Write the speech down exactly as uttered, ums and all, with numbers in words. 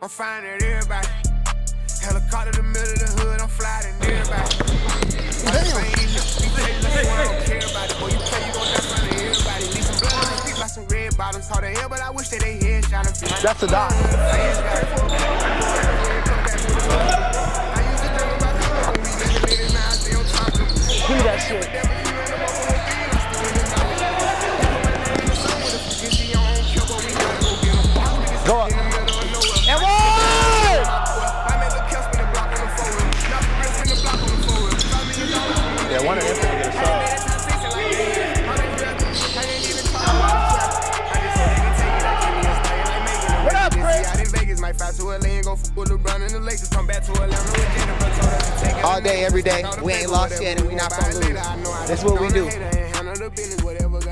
I'm finding everybody. Helicopter in the middle of the hood, I'm flying everybody. Damn. I don't care about it. Boy, you play, you gon' die in front of everybody. Leave some blood on speak by some red bottoms. Hard to hell, but I wish that they head shot him. That's a dot. Give me that shit. Go up. And one! Yeah, one of them finna get a shot. What up, Chris? All day, every day. We ain't lost yet and we not gonna lose. That's what we do.